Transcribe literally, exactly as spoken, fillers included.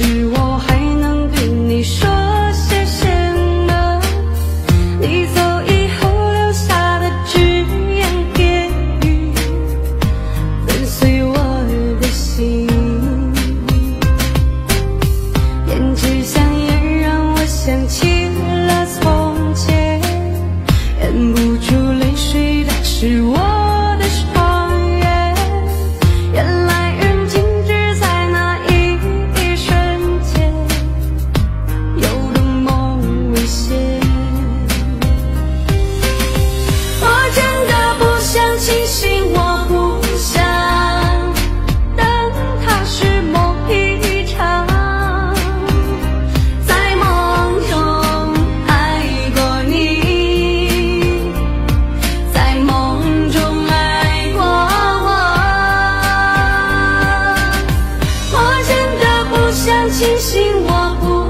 时我还能对你说些什么？你走以后留下的只言片语，粉碎我的心。胭脂香烟让我想起了从前，忍不住泪水打湿我的双眼。原来人静止在那一瞬间，有多么危险。我真的不想清醒，我不想等它是梦一场。在梦中爱过你，在梦中爱过我。我真的不想清醒，我不